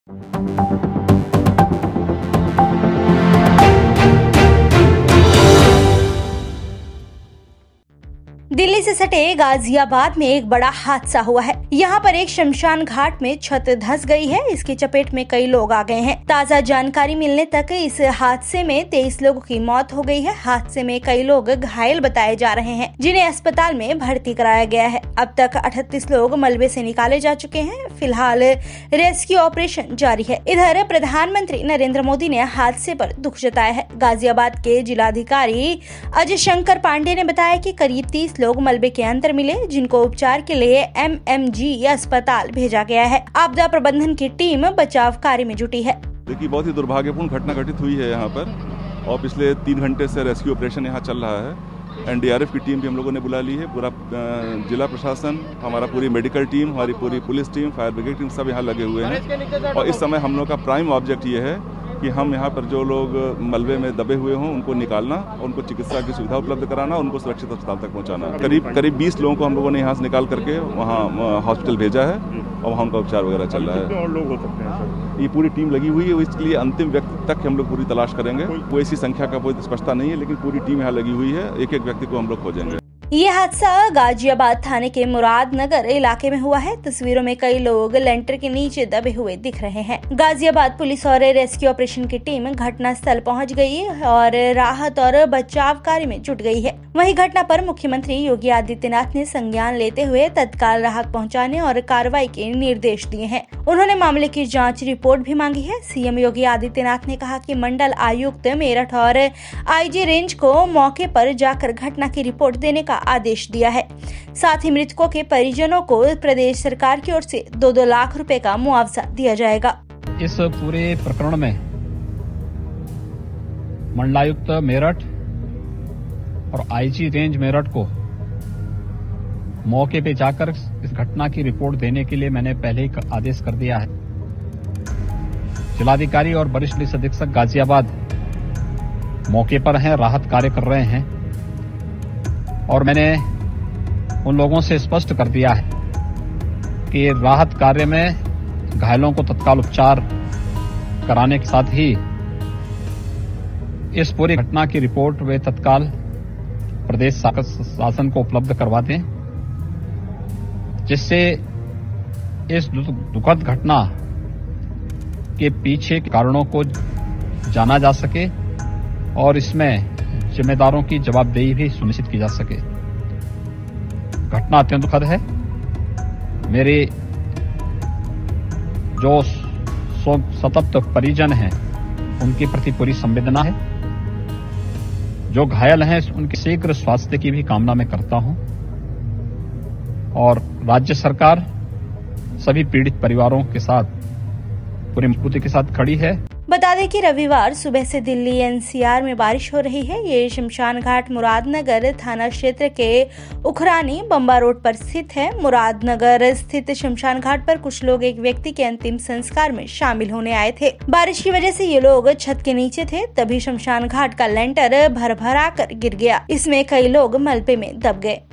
दिल्ली से सटे गाजियाबाद में एक बड़ा हादसा हुआ है। यहाँ पर एक शमशान घाट में छत धंस गई है। इसकी चपेट में कई लोग आ गए हैं। ताजा जानकारी मिलने तक इस हादसे में 23 लोगों की मौत हो गई है। हादसे में कई लोग घायल बताए जा रहे हैं, जिन्हें अस्पताल में भर्ती कराया गया है। अब तक 38 लोग मलबे से निकाले जा चुके हैं। फिलहाल रेस्क्यू ऑपरेशन जारी है। इधर प्रधानमंत्री नरेंद्र मोदी ने हादसे पर दुख जताया है। गाजियाबाद के जिलाधिकारी अजय शंकर पांडे ने बताया कि करीब 30 लोग मलबे के अंदर मिले, जिनको उपचार के लिए MMG अस्पताल भेजा गया है। आपदा प्रबंधन की टीम बचाव कार्य में जुटी है। देखिए, बहुत ही दुर्भाग्यपूर्ण घटना घटित हुई है यहाँ पर, और पिछले 3 घंटे से रेस्क्यू ऑपरेशन यहाँ चल रहा है। NDRF की टीम भी हम लोगों ने बुला ली है। पूरा जिला प्रशासन, हमारा पूरी मेडिकल टीम, हमारी पूरी police team, fire brigade team सब यहाँ लगे हुए हैं। और इस समय हम लोग का प्राइम ऑब्जेक्ट ये है कि हम यहाँ पर जो लोग मलबे में दबे हुए हों उनको निकालना और उनको चिकित्सा की सुविधा उपलब्ध कराना, उनको सुरक्षित अस्पताल तक पहुँचाना। करीब 20 लोगों को हम लोगों ने यहाँ से निकाल करके वहाँ हॉस्पिटल भेजा है और वहाँ उनका उपचार वगैरह चल रहा है। और लोग हो सकते हैं सर? ये पूरी टीम लगी हुई है। इसके लिए अंतिम व्यक्ति तक हम लोग पूरी तलाश करेंगे। कोई ऐसी संख्या का कोई स्पष्टता नहीं है, लेकिन पूरी टीम यहाँ लगी हुई है। एक एक व्यक्ति को हम लोग खोजेंगे। ये हादसा गाजियाबाद थाने के मुरादनगर इलाके में हुआ है। तस्वीरों में कई लोग लेंटर के नीचे दबे हुए दिख रहे हैं। गाजियाबाद पुलिस और रेस्क्यू ऑपरेशन की टीम घटना स्थल पहुंच गई है और राहत और बचाव कार्य में जुट गई है। वहीं घटना पर मुख्यमंत्री योगी आदित्यनाथ ने संज्ञान लेते हुए तत्काल राहत पहुंचाने और कार्रवाई के निर्देश दिए हैं। उन्होंने मामले की जाँच रिपोर्ट भी मांगी है। सीएम योगी आदित्यनाथ ने कहा कि मंडल आयुक्त मेरठ और IG रेंज को मौके पर जाकर घटना की रिपोर्ट देने का आदेश दिया है। साथ ही मृतकों के परिजनों को प्रदेश सरकार की ओर से 2-2 लाख रुपए का मुआवजा दिया जाएगा। इस पूरे प्रकरण में मंडलायुक्त मेरठ और IG रेंज मेरठ को मौके पे जाकर इस घटना की रिपोर्ट देने के लिए मैंने पहले ही आदेश कर दिया है। जिलाधिकारी और वरिष्ठ पुलिस अधीक्षक गाजियाबाद मौके पर हैं, राहत कार्य कर रहे हैं और मैंने उन लोगों से स्पष्ट कर दिया है कि राहत कार्य में घायलों को तत्काल उपचार कराने के साथ ही इस पूरी घटना की रिपोर्ट वे तत्काल प्रदेश शासन को उपलब्ध करवा दें, जिससे इस दुखद घटना के पीछे के कारणों को जाना जा सके और इसमें जिम्मेदारों की जवाबदेही भी सुनिश्चित की जा सके। घटना अत्यंत दुखद है। मेरे जो संतप्त परिजन हैं उनके प्रति पूरी संवेदना है। जो घायल हैं उनके शीघ्र स्वास्थ्य की भी कामना मैं करता हूं और राज्य सरकार सभी पीड़ित परिवारों के साथ पूरी मजबूती के साथ खड़ी है। बता दें कि रविवार सुबह से दिल्ली NCR में बारिश हो रही है। ये शमशान घाट मुरादनगर थाना क्षेत्र के उखरानी बम्बा रोड पर स्थित है। मुरादनगर स्थित शमशान घाट पर कुछ लोग एक व्यक्ति के अंतिम संस्कार में शामिल होने आए थे। बारिश की वजह से ये लोग छत के नीचे थे, तभी शमशान घाट का लेंटर भरभरा कर गिर गया। इसमें कई लोग मलबे में दब गए।